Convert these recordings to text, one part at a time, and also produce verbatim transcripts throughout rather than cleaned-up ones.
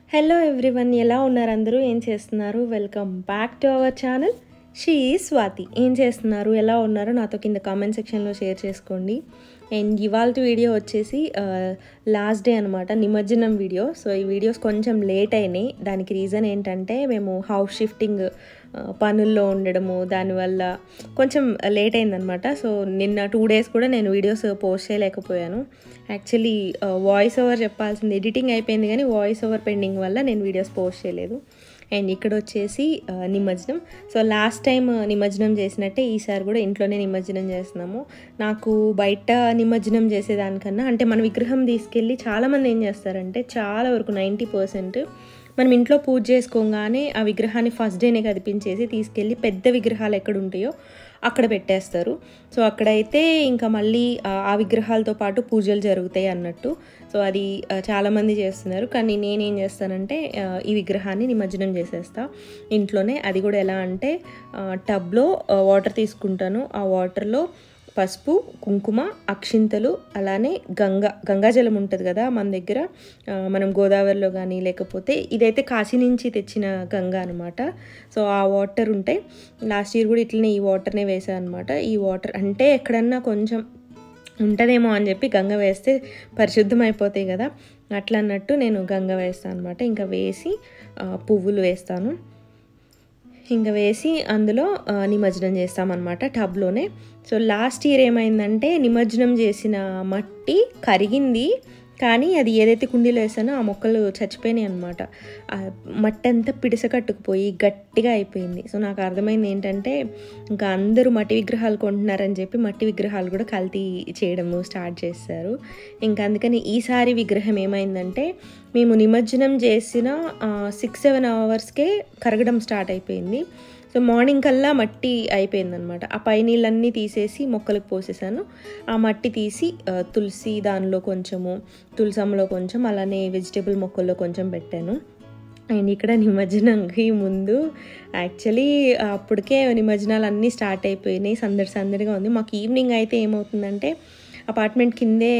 Hello everyone, ఎలా ఉన్నారు అందరూ? ఏం చేస్తున్నారు? Welcome back to our channel షezswathi. ఏం చేస్తున్నారు, ఎలా ఉన్నారు నాతో కింద కామెంట్ సెక్షన్లో షేర్ చేసుకోండి. అండ్ ఇవాళ వీడియో వచ్చేసి లాస్ట్ డే అనమాట, నిమజ్జనం వీడియో. సో ఈ వీడియోస్ కొంచెం లేట్ అయినాయి. దానికి రీజన్ ఏంటంటే మేము హౌస్ షిఫ్టింగ్ పనుల్లో ఉండడము, దానివల్ల కొంచెం లేట్ అయిందనమాట. సో నిన్న టూ డేస్ కూడా నేను వీడియోస్ పోస్ట్ చేయలేకపోయాను. యాక్చువల్లీ వాయిస్ ఓవర్ చెప్పాల్సింది ఎడిటింగ్ అయిపోయింది, కానీ వాయిస్ ఓవర్ పెండింగ్ వల్ల నేను వీడియోస్ పోస్ట్ చేయలేదు. అండ్ ఇక్కడ వచ్చేసి నిమజ్జనం. సో లాస్ట్ టైం నిమజ్జనం చేసినట్టే ఈసారి కూడా ఇంట్లోనే నిమజ్జనం చేస్తున్నాము. నాకు బయట నిమజ్జనం చేసేదానికన్నా, అంటే మన విగ్రహం తీసుకెళ్ళి చాలామంది ఏం చేస్తారంటే, చాలా వరకు నైంటీ పర్సెంట్ మనం ఇంట్లో పూజ చేసుకోగానే ఆ విగ్రహాన్ని ఫస్ట్ డేనే కదిపించేసి తీసుకెళ్ళి పెద్ద విగ్రహాలు ఎక్కడ ఉంటాయో అక్కడ పెట్టేస్తారు. సో అక్కడైతే ఇంకా మళ్ళీ ఆ విగ్రహాలతో పాటు పూజలు జరుగుతాయి అన్నట్టు. సో అది చాలామంది చేస్తున్నారు, కానీ నేనేం చేస్తానంటే ఈ విగ్రహాన్ని నిమజ్జనం చేసేస్తా ఇంట్లోనే. అది కూడా ఎలా అంటే, టబ్లో వాటర్ తీసుకుంటాను. ఆ వాటర్లో పసుపు, కుంకుమ, అక్షింతలు, అలానే గంగా గంగాజలం ఉంటుంది కదా మన దగ్గర, మనం గోదావరిలో కానీ, లేకపోతే ఇదైతే కాశీ నుంచి తెచ్చిన గంగా అనమాట. సో ఆ వాటర్ ఉంటాయి. లాస్ట్ ఇయర్ కూడా ఇట్లనే ఈ వాటర్నే వేసాను అనమాట. ఈ వాటర్ అంటే ఎక్కడన్నా కొంచెం ఉంటుందేమో అని చెప్పి గంగ వేస్తే పరిశుద్ధం అయిపోతాయి కదా, అట్లా అన్నట్టు నేను గంగ వేస్తాను అనమాట. ఇంకా వేసి పువ్వులు వేస్తాను, ఇంకా వేసి అందులో నిమజ్జనం చేస్తామన్నమాట టబ్లోనే. సో లాస్ట్ ఇయర్ ఏమైందంటే, నిమజ్జనం చేసిన మట్టి కరిగింది, కానీ అది ఏదైతే కుండీలో వేసానో ఆ మొక్కలు చచ్చిపోయినాయి అనమాట. మట్టి అంతా పిడిసకట్టుకుపోయి గట్టిగా అయిపోయింది. సో నాకు అర్థమైంది ఏంటంటే, ఇంకా అందరూ మట్టి విగ్రహాలు కొంటున్నారని చెప్పి మట్టి విగ్రహాలు కూడా కల్తీ చేయడము స్టార్ట్ చేశారు. ఇంకా అందుకని ఈసారి విగ్రహం ఏమైందంటే, మేము నిమజ్జనం చేసిన సిక్స్ సెవెన్ అవర్స్కే కరగడం స్టార్ట్ అయిపోయింది. సో మార్నింగ్ కల్లా మట్టి అయిపోయిందనమాట. ఆ పై నీళ్ళన్నీ తీసేసి మొక్కలకు పోసేసాను. ఆ మట్టి తీసి తులసి దానిలో కొంచెము, తులసంలో కొంచెం, అలానే వెజిటేబుల్ మొక్కల్లో కొంచెం పెట్టాను. అండ్ ఇక్కడ నిమజ్జనంకి ముందు యాక్చువల్లీ అప్పటికే నిమజ్జనాలు అన్నీ స్టార్ట్ అయిపోయినాయి, సందడి సందడిగా ఉంది. మాకు ఈవినింగ్ అయితే ఏమవుతుందంటే, అపార్ట్మెంట్ కిందే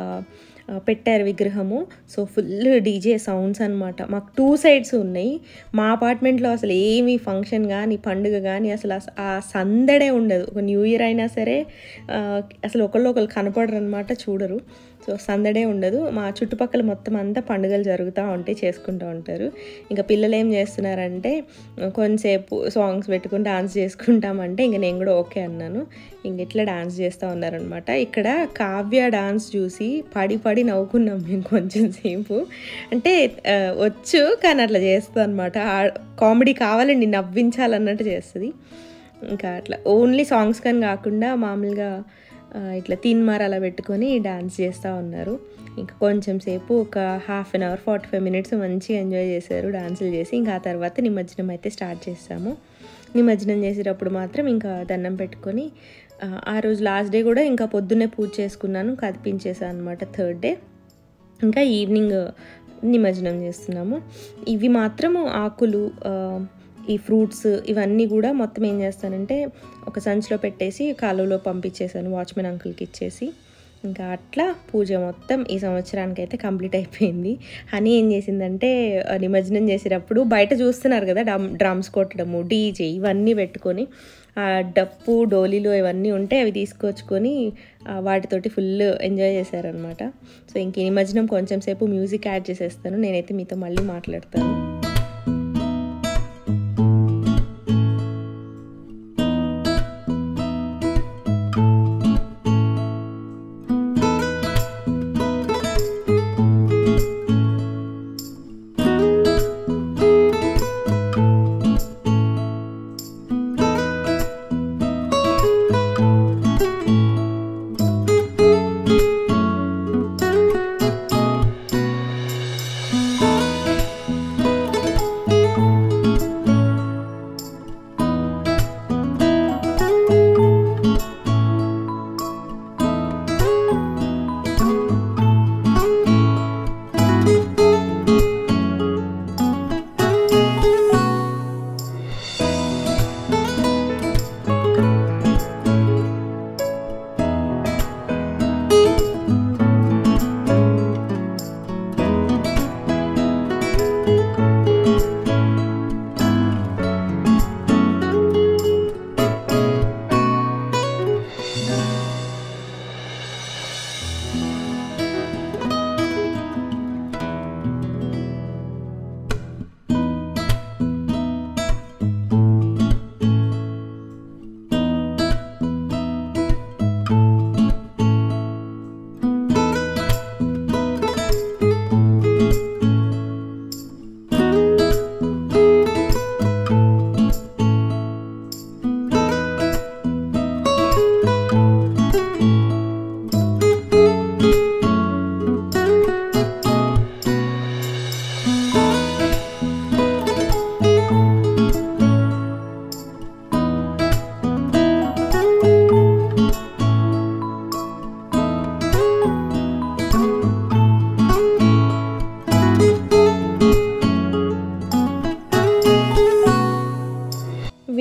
పెట్టారు విగ్రహము. సో ఫుల్ డీజే సౌండ్స్ అనమాట. మాకు టూ సైడ్స్ ఉన్నాయి. మా అపార్ట్మెంట్లో అసలు ఏమీ ఫంక్షన్ కానీ పండుగ కానీ అసలు ఆ సందడే ఉండదు. ఒక న్యూ ఇయర్ అయినా సరే అసలు ఒకళ్ళు ఒకళ్ళు కనపడరు అనమాట, చూడరు. సో సందడే ఉండదు. మా చుట్టుపక్కల మొత్తం అంతా పండుగలు జరుగుతూ ఉంటాయి, చేసుకుంటూ ఉంటారు. ఇంకా పిల్లలు ఏం చేస్తున్నారంటే, కొంతసేపు సాంగ్స్ పెట్టుకుని డాన్స్ చేసుకుంటామంటే ఇంకా నేను కూడా ఓకే అన్నాను. ఇంక ఇట్లా డాన్స్ చేస్తూ ఉన్నారనమాట. ఇక్కడ కావ్య డాన్స్ చూసి పడి పడి నవ్వుకున్నాం మేము కొంచెం సేపు. అంటే వచ్చు, కానీ అట్లా చేస్తుంది అనమాట. కామెడీ కావాలండి, నవ్వించాలన్నట్టు చేస్తుంది. ఇంకా అట్లా ఓన్లీ సాంగ్స్ కానీ కాకుండా మామూలుగా ఇట్లా తీన్మార్ అలా పెట్టుకొని డాన్స్ చేస్తూ ఉన్నారు. ఇంకా కొంచెం సేపు ఒక half an hour forty five minutes మంచిగా ఎంజాయ్ చేశారు డాన్సులు చేసి. ఇంకా ఆ తర్వాత నిమజ్జనం అయితే స్టార్ట్ చేస్తాము. నిమజ్జనం చేసేటప్పుడు మాత్రం ఇంకా దండం పెట్టుకొని, ఆ రోజు లాస్ట్ డే కూడా ఇంకా పొద్దున్నే పూజ చేసుకున్నాను, కదిపించేసాను అనమాట థర్డ్ డే. ఇంకా ఈవినింగ్ నిమజ్జనం చేస్తున్నాము. ఇవి మాత్రము ఆకులు, ఈ ఫ్రూట్స్ ఇవన్నీ కూడా మొత్తం ఏం చేస్తానంటే ఒక సంచిలో పెట్టేసి కాలువలో పంపించేసాను వాచ్మెన్ అంకుల్కి ఇచ్చేసి. ఇంకా అట్లా పూజ మొత్తం ఈ సంవత్సరానికి అయితే కంప్లీట్ అయిపోయింది. హనీ ఏం చేసిందంటే, నిమజ్జనం చేసేటప్పుడు బయట చూస్తున్నారు కదా డ్రమ్ డ్రమ్స్ కొట్టడము, డీజే ఇవన్నీ పెట్టుకొని, డప్పు డోలీలు ఇవన్నీ ఉంటే అవి తీసుకొచ్చుకొని వాటితోటి ఫుల్ ఎంజాయ్ చేశారనమాట. సో ఇంక నిమజ్జనం కొంచెం సేపు మ్యూజిక్ యాడ్ చేసేస్తాను, నేనైతే మీతో మళ్ళీ మాట్లాడతాను.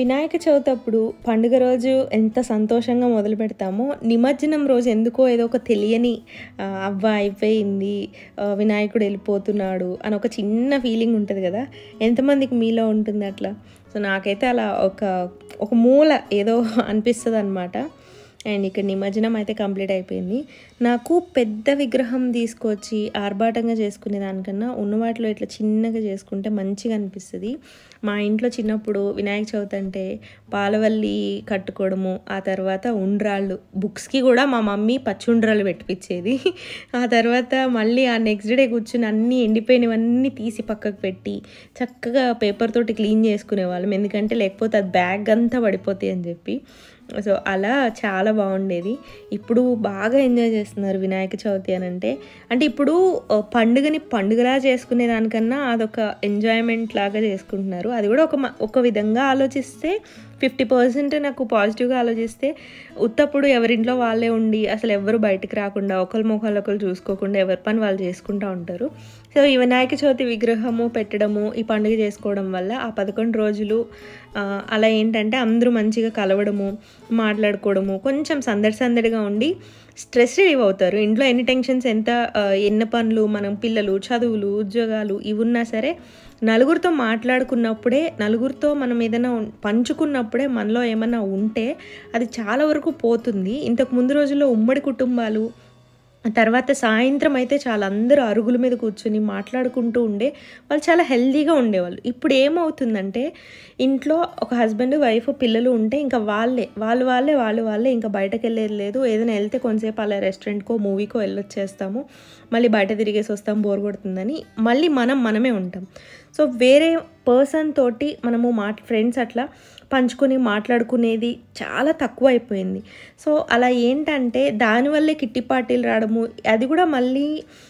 వినాయక చవితి అప్పుడు పండుగ రోజు ఎంత సంతోషంగా మొదలు పెడతామో, నిమజ్జనం రోజు ఎందుకో ఏదో ఒక తెలియని ఆహ్, అబ్బా! అయిపోయింది, ఆహ్, వినాయకుడు వెళ్ళిపోతున్నాడు అని ఒక చిన్న ఫీలింగ్ ఉంటుంది కదా! ఎంతమందికి మీలో ఉంటుంది అట్లా? సో, నాకైతే అలా ఒక ఒక మూల ఏదో అనిపిస్తదనమాట. అండ్ ఇక్కడ నిమజ్జనం అయితే కంప్లీట్ అయిపోయింది. నాకు పెద్ద విగ్రహం తీసుకొచ్చి ఆర్భాటంగా చేసుకునే దానికన్నా ఉన్న వాటిలో ఇట్లా చిన్నగా చేసుకుంటే మంచిగా అనిపిస్తుంది. మా ఇంట్లో చిన్నప్పుడు వినాయక చవితి అంటే పాలవల్లి కట్టుకోవడము, ఆ తర్వాత ఉండ్రాళ్ళు, బుక్స్కి కూడా మా మమ్మీ పచ్చుండ్రాలు పెట్టిపించేది. ఆ తర్వాత మళ్ళీ ఆ నెక్స్ట్ డే కూర్చుని అన్నీ ఎండిపోయినవన్నీ తీసి పక్కకు పెట్టి చక్కగా పేపర్ తోటి క్లీన్ చేసుకునేవాళ్ళం, ఎందుకంటే లేకపోతే అది బ్యాగ్ అంతా పడిపోతాయి అని చెప్పి. సో అలా చాలా బాగుండేది. ఇప్పుడు బాగా ఎంజాయ్ చేస్తున్నారు వినాయక చవితి అని అంటే. అంటే ఇప్పుడు పండుగని పండుగలా చేసుకునే దానికన్నా అదొక ఎంజాయ్మెంట్ లాగా చేసుకుంటున్నారు. అది కూడా ఒక ఒక విధంగా ఆలోచిస్తే ఫిఫ్టీ పర్సెంట్ నాకు పాజిటివ్గా ఆలోచిస్తే, ఉత్తప్పుడు ఎవరింట్లో వాళ్ళే ఉండి అసలు ఎవరు బయటకు రాకుండా ఒకరి ముఖాలు ఒకరు చూసుకోకుండా ఎవరి పని వాళ్ళు చేసుకుంటూ ఉంటారు. సో ఈ వినాయక చవితి విగ్రహము పెట్టడము, ఈ పండుగ చేసుకోవడం వల్ల ఆ పదకొండు రోజులు అలా ఏంటంటే అందరూ మంచిగా కలవడము, మాట్లాడుకోవడము, కొంచెం సందడి సందడిగా ఉండి స్ట్రెస్ రిలీవ్ అవుతారు. ఇంట్లో ఎన్ని టెన్షన్స్, ఎంత ఎన్ని పనులు, మనం పిల్లలు, చదువులు, ఉద్యోగాలు ఇవి ఉన్నా సరే నలుగురితో మాట్లాడుకున్నప్పుడే, నలుగురితో మనం ఏదైనా పంచుకున్నప్పుడే మనలో ఏమన్నా ఉంటే అది చాలా వరకు పోతుంది. ఇంతకు ముందు రోజుల్లో ఉమ్మడి కుటుంబాలు, తర్వాత సాయంత్రం అయితే చాలా అందరూ అరుగుల మీద కూర్చొని మాట్లాడుకుంటూ ఉండే వాళ్ళు చాలా హెల్దీగా ఉండేవాళ్ళు. ఇప్పుడు ఏమవుతుందంటే ఇంట్లో ఒక హస్బెండ్, వైఫ్, పిల్లలు ఉంటే ఇంకా వాళ్ళే వాళ్ళు వాళ్ళే వాళ్ళు వాళ్ళే ఇంకా బయటకు వెళ్ళేది లేదు. ఏదైనా వెళ్తే కొంతసేపు అలా రెస్టారెంట్కో మూవీకో వెళ్ళొచ్చేస్తాము, మళ్ళీ బయట తిరిగేసి వస్తాం బోర్ కొడుతుందని, మళ్ళీ మనం మనమే ఉంటాం. సో వేరే పర్సన్ తోటి మనము మా ఫ్రెండ్స్ అట్లా పంచుకొని మాట్లాడుకునేది చాలా తక్కువ అయిపోయింది. సో అలా ఏంటంటే దానివల్లే కిట్టి పార్టీలు రావడము, అది కూడా మళ్ళీ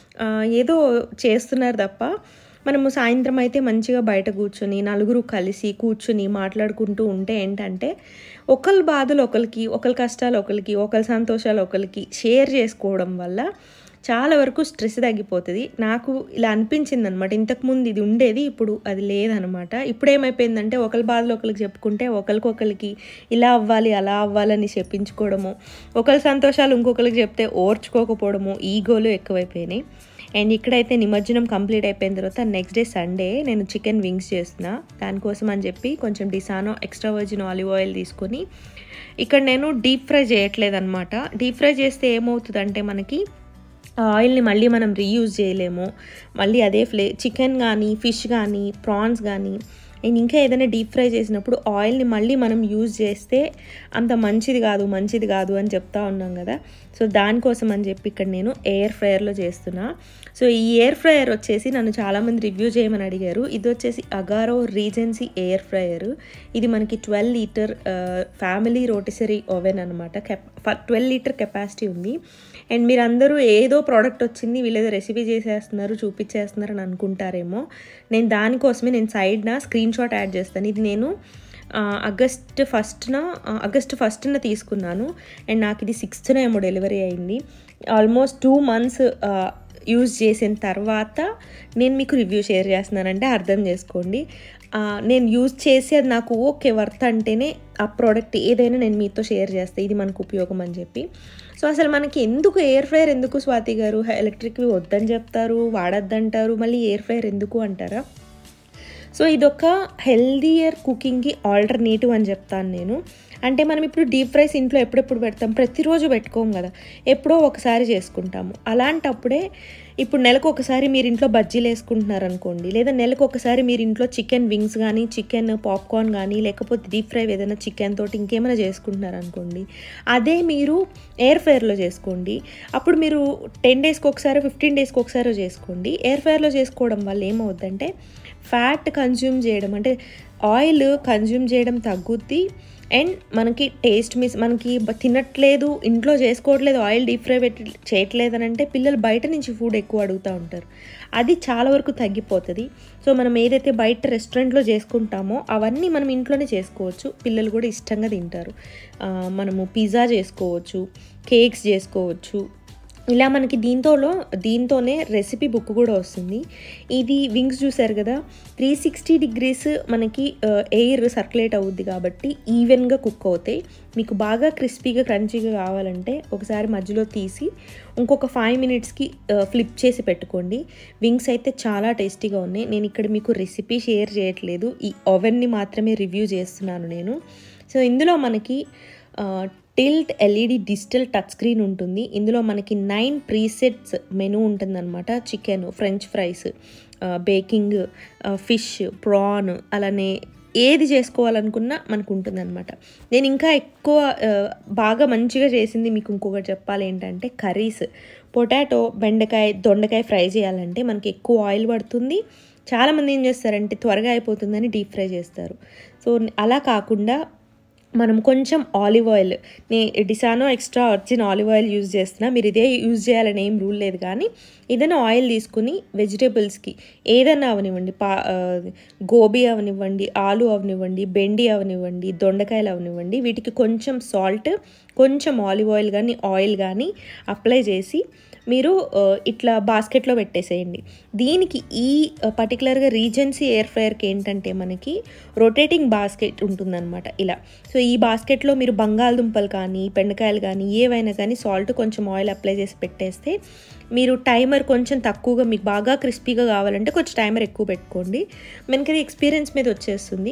ఏదో చేస్తున్నారు తప్ప, మనము సాయంత్రం అయితే మంచిగా బయట కూర్చొని నలుగురు కలిసి కూర్చుని మాట్లాడుకుంటూ ఉంటే ఏంటంటే ఒకరి బాధలు ఒకరికి, ఒకరి కష్టాలు ఒకరికి, ఒకరి సంతోషాలు ఒకరికి షేర్ చేసుకోవడం వల్ల చాలా వరకు స్ట్రెస్ తగ్గిపోతుంది. నాకు ఇలా అనిపించింది అనమాట. ఇంతకుముందు ఇది ఉండేది, ఇప్పుడు అది లేదనమాట. ఇప్పుడు ఏమైపోయిందంటే ఒకరి బాధలు ఒకరికి చెప్పుకుంటే ఒకరికొకరికి ఇలా అవ్వాలి అలా అవ్వాలని చెప్పించుకోవడము, ఒకరి సంతోషాలు ఇంకొకరికి చెప్తే ఓర్చుకోకపోవడము, ఈగోలు ఎక్కువైపోయినాయి. అండ్ ఇక్కడైతే నిమజ్జనం కంప్లీట్ అయిపోయిన తర్వాత నెక్స్ట్ డే సండే నేను చికెన్ వింగ్స్ చేస్తున్నా. దానికోసం అని చెప్పి కొంచెం Disano extra virgin olive oil తీసుకొని, ఇక్కడ నేను డీప్ ఫ్రై చేయట్లేదు అనమాట. డీప్ ఫ్రై చేస్తే ఏమవుతుందంటే మనకి ఆయిల్ని మళ్ళీ మనం రీయూజ్ చేయలేము. మళ్ళీ అదే ఫ్లే చికెన్ కానీ, ఫిష్ కానీ, ప్రాన్స్ కానీ, అండ్ ఇంకా ఏదైనా డీప్ ఫ్రై చేసినప్పుడు ఆయిల్ని మళ్ళీ మనం యూజ్ చేస్తే అంత మంచిది కాదు మంచిది కాదు అని చెప్తా ఉన్నాం కదా. సో దానికోసం అని చెప్పి ఇక్కడ నేను ఎయిర్ ఫ్రైయర్లో చేస్తున్నా. సో ఈ ఎయిర్ ఫ్రైయర్ వచ్చేసి నన్ను చాలామంది రివ్యూ చేయమని అడిగారు. ఇది వచ్చేసి అగారో రీజెన్సీ ఎయిర్ ఫ్రైయర్. ఇది మనకి twelve litre family rotisserie oven అనమాట. కెప్ ట్వెల్వ్ లీటర్ కెపాసిటీ ఉంది. అండ్ మీరు అందరూ ఏదో ప్రోడక్ట్ వచ్చింది వీళ్ళేదో రెసిపీ చేసేస్తున్నారు చూపించేస్తున్నారు అని అనుకుంటారేమో. నేను దానికోసమే నేను సైడ్న స్క్రీన్ షాట్ యాడ్ చేస్తాను. ఇది నేను ఆగస్ట్ ఫస్ట్న ఆగస్ట్ ఫస్ట్న తీసుకున్నాను. అండ్ నాకు ఇది సిక్స్త్న ఏమో డెలివరీ అయింది. ఆల్మోస్ట్ టూ మంత్స్ యూజ్ చేసిన తర్వాత నేను మీకు రివ్యూ షేర్ చేస్తున్నానంటే అర్థం చేసుకోండి. నేను యూజ్ చేసి అది నాకు ఓకే వర్త్ అంటేనే ఆ ప్రోడక్ట్ ఏదైనా నేను మీతో షేర్ చేస్తాను, ఇది మనకు ఉపయోగం అని చెప్పి. సో అసలు మనకి ఎందుకు ఎయిర్ ఫ్రైయర్ ఎందుకు స్వాతి గారు, ఎలక్ట్రిక్వి వద్దని చెప్తారు, వాడద్దంటారు, మళ్ళీ ఎయిర్ ఫ్రైయర్ ఎందుకు అంటారా? సో ఇదొక హెల్దియర్ కుకింగ్కి ఆల్టర్నేటివ్ అని చెప్తాను నేను. అంటే మనం ఇప్పుడు డీప్ ఫ్రైస్ ఇంట్లో ఎప్పుడెప్పుడు పెడతాం, ప్రతిరోజు పెట్టుకోం కదా, ఎప్పుడో ఒకసారి చేసుకుంటాము. అలాంటప్పుడే ఇప్పుడు నెలకు ఒకసారి మీరు ఇంట్లో బజ్జీలు వేసుకుంటున్నారు అనుకోండి, లేదా నెలకు ఒకసారి మీరు ఇంట్లో చికెన్ వింగ్స్ కానీ, చికెన్ పాప్కార్న్ కానీ, లేకపోతే డీప్ ఫ్రై ఏదైనా చికెన్ తోటి ఇంకేమైనా చేసుకుంటున్నారు అనుకోండి, అదే మీరు ఎయిర్ ఫ్రైయర్లో చేసుకోండి. అప్పుడు మీరు టెన్ డేస్కి ఒకసారి, ఫిఫ్టీన్ డేస్కి ఒకసారి చేసుకోండి. ఎయిర్ ఫ్రైయర్లో చేసుకోవడం వల్ల ఏమవుద్దంటే ఫ్యాట్ కన్జ్యూమ్ చేయడం, అంటే ఆయిల్ కన్జ్యూమ్ చేయడం తగ్గుద్ది. అండ్ మనకి టేస్ట్ మిస్, మనకి తినట్లేదు, ఇంట్లో చేసుకోవట్లేదు, ఆయిల్ డీప్ ఫ్రై పెట్టి చేయట్లేదు అని అంటే పిల్లలు బయట నుంచి ఫుడ్ ఎక్కువ అడుగుతూ ఉంటారు. అది చాలా వరకు తగ్గిపోతుంది. సో మనం ఏదైతే బయట రెస్టారెంట్లో చేసుకుంటామో అవన్నీ మనం ఇంట్లోనే చేసుకోవచ్చు, పిల్లలు కూడా ఇష్టంగా తింటారు. మనము పిజ్జా చేసుకోవచ్చు, కేక్స్ చేసుకోవచ్చు, ఇలా మనకి దీంతోలో దీంతోనే రెసిపీ బుక్ కూడా వస్తుంది. ఇది వింగ్స్ చూసారు కదా, త్రీ సిక్స్టీ డిగ్రీస్ మనకి ఎయిర్ సర్క్యులేట్ అవుద్ది కాబట్టి ఈవెన్గా కుక్ అవుతాయి. మీకు బాగా క్రిస్పీగా క్రంచీగా కావాలంటే ఒకసారి మధ్యలో తీసి ఇంకొక ఫైవ్ మినిట్స్కి ఫ్లిప్ చేసి పెట్టుకోండి. వింగ్స్ అయితే చాలా టేస్టీగా ఉన్నాయి. నేను ఇక్కడ మీకు రెసిపీ షేర్ చేయట్లేదు, ఈ ఓవెన్ని మాత్రమే రివ్యూ చేస్తున్నాను నేను. సో ఇందులో మనకి tilt LED digital touch screen ఉంటుంది. ఇందులో మనకి నైన్ ప్రీసెట్స్ మెనూ ఉంటుందన్నమాట. Chicken, French fries, baking, fish, prawn, అలానే ఏది చేసుకోవాలనుకున్నా మనకు ఉంటుందన్నమాట. నేను ఇంకా ఎక్కువ బాగా మంచిగా చేసింది మీకు ఇంకొకటి చెప్పాలి ఏంటంటే కర్రీస్. పొటాటో, బెండకాయ, దొండకాయ ఫ్రై చేయాలంటే మనకి ఎక్కువ ఆయిల్ పడుతుంది. చాలామంది ఏం చేస్తారంటే త్వరగా అయిపోతుందని డీప్ ఫ్రై చేస్తారు. సో అలా కాకుండా మనం కొంచెం ఆలివ్ ఆయిల్, నే Disano extra virgin olive oil use చేస్తున్నా, మీరు ఇదే యూజ్ చేయాలని ఏం రూల్ లేదు. కానీ ఏదైనా ఆయిల్ తీసుకుని వెజిటేబుల్స్కి ఏదైనా అవనివ్వండి, పా గోబీ అవనివ్వండి, ఆలు అవనివ్వండి, బెండి అవనివ్వండి, దొండకాయలు అవనివ్వండి, వీటికి కొంచెం సాల్ట్, కొంచెం ఆలివ్ ఆయిల్ కానీ ఆయిల్ కానీ అప్లై చేసి మీరు ఇట్లా బాస్కెట్లో పెట్టేసేయండి. దీనికి ఈ పర్టికులర్గా రీజెన్సీ ఎయిర్ ఫ్రైయర్కి ఏంటంటే మనకి రొటేటింగ్ బాస్కెట్ ఉంటుందన్నమాట ఇలా. సో ఈ బాస్కెట్లో మీరు బంగాళదుంపలు కానీ బెండకాయలు కానీ ఏవైనా కానీ సాల్ట్ కొంచెం ఆయిల్ అప్లై చేసి పెట్టేస్తే మీరు టైమర్ కొంచెం తక్కువగా, మీకు బాగా క్రిస్పీగా కావాలంటే కొంచెం టైమర్ ఎక్కువ పెట్టుకోండి. మనకి ఎక్స్పీరియన్స్ మీద వచ్చేస్తుంది.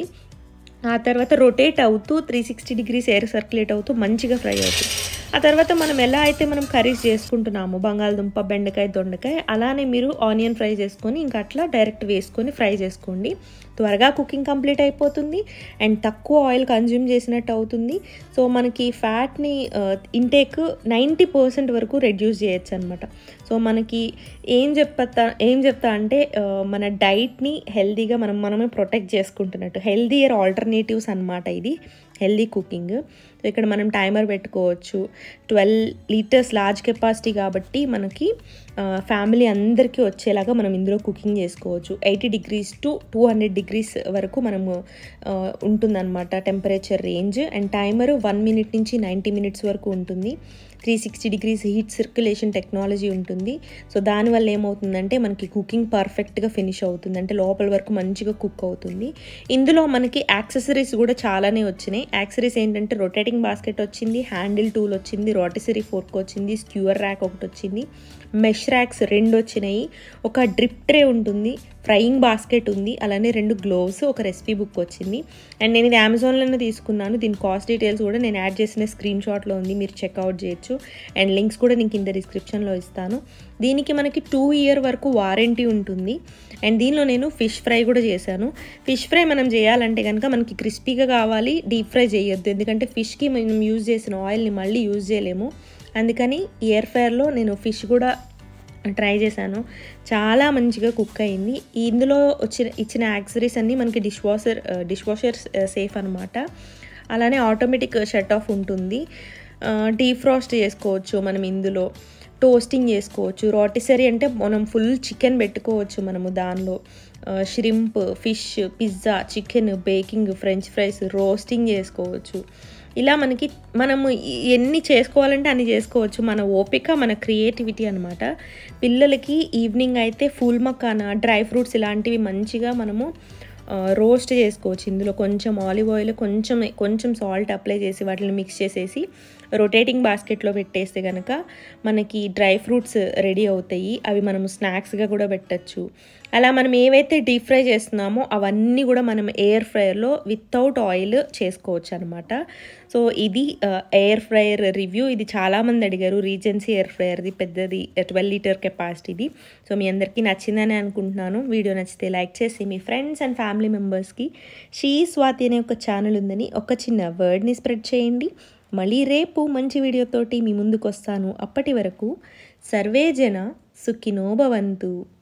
ఆ తర్వాత రొటేట్ అవుతూ three sixty degrees air circulate అవుతూ మంచిగా ఫ్రై అవుతుంది. ఆ తర్వాత మనం ఎలా అయితే మనం కర్రీస్ చేసుకుంటున్నాము, బంగాళదుంప, బెండకాయ, దొండకాయ, అలానే మీరు ఆనియన్ ఫ్రై చేసుకొని ఇంకా అట్లా డైరెక్ట్ వేసుకొని ఫ్రై చేసుకోండి. త్వరగా కుకింగ్ కంప్లీట్ అయిపోతుంది అండ్ తక్కువ ఆయిల్ కన్జ్యూమ్ చేసినట్టు అవుతుంది. సో మనకి ఫ్యాట్ని ఇంటేక్ నైంటీ పర్సెంట్ వరకు రెడ్యూస్ చేయొచ్చు అనమాట. సో మనకి ఏం చెప్తా ఏం చెప్తా అంటే మన డైట్ని హెల్తీగా మనం మనమే ప్రొటెక్ట్ చేసుకుంటున్నట్టు, హెల్తీయర్ ఆల్టర్నేటివ్స్ అనమాట ఇది హెల్దీ కుకింగ్. సో ఇక్కడ మనం టైమర్ పెట్టుకోవచ్చు. ట్వెల్వ్ లీటర్స్ లార్జ్ కెపాసిటీ కాబట్టి మనకి ఫ్యామిలీ అందరికీ వచ్చేలాగా మనం ఇందులో కుకింగ్ చేసుకోవచ్చు. Eighty degrees to two hundred degrees వరకు మనము ఉంటుందన్నమాట temperature range. And timer one minute నుంచి నైంటీ మినిట్స్ వరకు ఉంటుంది. Three sixty degrees heat circulation technology ఉంటుంది. సో దానివల్ల ఏమవుతుందంటే మనకి కుకింగ్ పర్ఫెక్ట్గా ఫినిష్ అవుతుంది, అంటే లోపల వరకు మంచిగా కుక్ అవుతుంది. ఇందులో మనకి యాక్సెసరీస్ కూడా చాలానే వచ్చినాయి. యాక్సెసరీస్ ఏంటంటే రొటేటింగ్ బాస్కెట్ వచ్చింది, హ్యాండిల్ టూల్ వచ్చింది, రోటిసరీ ఫోర్క్ వచ్చింది, స్క్యూర్ ర్యాక్ ఒకటి వచ్చింది, మెష్ ర్యాక్స్ రెండు వచ్చినాయి, ఒక డ్రిప్ ట్రే ఉంటుంది, ఫ్రైయింగ్ బాస్కెట్ ఉంది, అలానే రెండు గ్లోవ్స్, ఒక రెసిపీ బుక్ వచ్చింది. అండ్ నేను ఇది అమెజాన్లోనే తీసుకున్నాను. దీని కాస్ట్ డీటెయిల్స్ కూడా నేను యాడ్ చేసిన స్క్రీన్ షాట్లో ఉంది, మీరు చెక్అవుట్ చేయొచ్చు. అండ్ లింక్స్ కూడా నేను కింద డిస్క్రిప్షన్లో ఇస్తాను. దీనికి మనకి టూ ఇయర్ వరకు వారంటీ ఉంటుంది. అండ్ దీనిలో నేను ఫిష్ ఫ్రై కూడా చేశాను. ఫిష్ ఫ్రై మనం చేయాలంటే కనుక మనకి క్రిస్పీగా కావాలి, డీప్ ఫ్రై చేయొద్దు, ఎందుకంటే ఫిష్కి మనం యూజ్ చేసిన ఆయిల్ని మళ్ళీ యూజ్ చేయలేము. అందుకని ఎయిర్ ఫ్రైయర్లో నేను ఫిష్ కూడా ట్రై చేశాను, చాలా మంచిగా కుక్ అయింది. ఇందులో వచ్చిన ఇచ్చిన యాక్సెసరీస్ అన్నీ మనకి dishwasher dishwasher safe అనమాట. అలానే ఆటోమేటిక్ షట్ ఆఫ్ ఉంటుంది. డీఫ్రాస్ట్ చేసుకోవచ్చు మనం, ఇందులో టోస్టింగ్ చేసుకోవచ్చు. రోటిసరీ అంటే మనం ఫుల్ చికెన్ పెట్టుకోవచ్చు మనము దానిలో. Shrimp, fish, pizza, chicken, baking, French fries, roasting చేసుకోవచ్చు. ఇలా మనకి మనము ఎన్ని చేసుకోవాలంటే అన్ని చేసుకోవచ్చు. మన ఓపిక, మన క్రియేటివిటీ అనమాట. పిల్లలకి ఈవినింగ్ అయితే ఫుల్ మకానా, డ్రై ఫ్రూట్స్ ఇలాంటివి మంచిగా మనము రోస్ట్ చేసుకోవచ్చు. ఇందులో కొంచెం ఆలివ్ ఆయిల్, కొంచెం కొంచెం సాల్ట్ అప్లై చేసి వాటిని మిక్స్ చేసేసి రొటేటింగ్ బాస్కెట్లో పెట్టేస్తే కనుక మనకి డ్రై ఫ్రూట్స్ రెడీ అవుతాయి. అవి మనము స్నాక్స్గా కూడా పెట్టచ్చు. అలా మనం ఏవైతే డీప్ ఫ్రై చేస్తున్నామో అవన్నీ కూడా మనం ఎయిర్ ఫ్రైయర్లో వితౌట్ ఆయిల్ చేసుకోవచ్చు అనమాట. సో ఇది ఎయిర్ ఫ్రైయర్ రివ్యూ. ఇది చాలామంది అడిగారు, రీజెన్సీ ఎయిర్ ఫ్రైయర్ది పెద్దది, ట్వెల్వ్ లీటర్ కెపాసిటీది. సో మీ అందరికీ నచ్చిందని అనుకుంటున్నాను. వీడియో నచ్చితే లైక్ చేసి మీ ఫ్రెండ్స్ అండ్ ఫ్యామిలీ మెంబర్స్కి షెజ్స్వాతి అనే ఒక ఛానల్ ఉందని ఒక చిన్న వర్డ్ని స్ప్రెడ్ చేయండి. మళ్ళీ రేపు మంచి వీడియోతోటి మీ ముందుకు వస్తాను. అప్పటి వరకు సర్వే జన సుఖినో భవంతు.